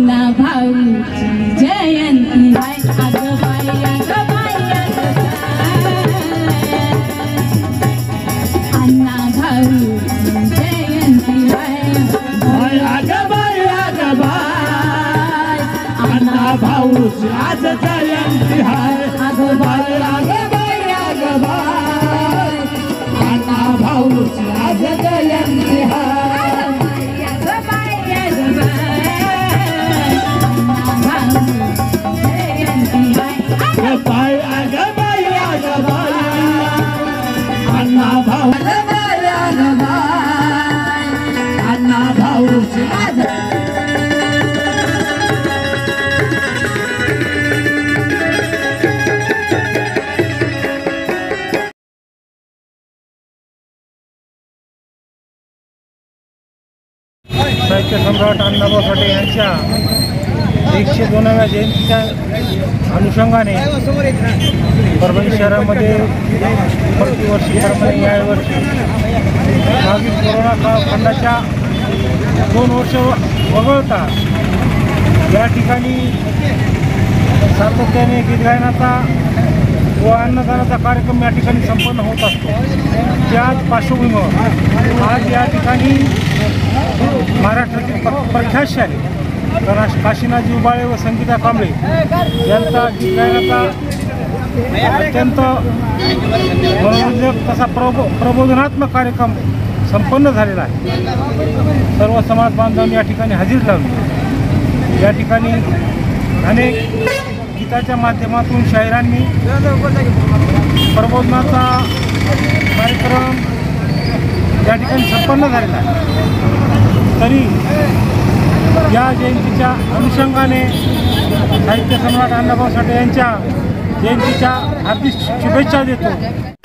अण्णा भाऊची जयंती हाय अगं बाई अगं बाई अगं बाई अण्णा भाऊची जयंती हाय अगं बाई अण्णा भाऊची आज जयंती हाय अगं बाई अगं बाई अण्णा भाऊची आज जयंती हाय अगं बाई अगं बाई अगं बाई अण्णा भाऊ अण्णा भाऊची आज साहित्य सम्राट अण्णाभाऊ साठे यांच्या 102व्या जयंतीच्या अनुषंगाने परभणी शहरामध्ये प्रतिवर्षीप्रमाणे यावर्षी मागील कोरोना कालखंडाच्या 2 वर्ष वगळता या ठिकाणी सातत्याने गीत गायनाचा व अन्नदानाचा कार्यक्रम या ठिकाणी संपन्न होत असतो। त्याच पार्श्वभूमीवर आज या ठिकाणी महाराष्ट्रातील प्रख्यात शाले काशीनाथजी उबाळे व संगीता कांबळे यांचा गीत गायनाचा अत्यंत मनोरंजक तसा प्रबोधनात्मक कार्यक्रम संपन्न झालेला आहे। सर्व समाज बांधवांनी या ठिकाणी हजेरी लावली। या ठिकाणी अनेक गीताच्या माध्यमातून शाहिरांनी प्रबोधनाचा कार्यक्रम या ठिकाणी संपन्न झालेला आहे। तरी या जयंतीच्या अनुषंगाने साहित्य सम्राट अण्णाभाऊ साठे यांच्या जयंतीच्या हार्दिक शुभेच्छा देतो।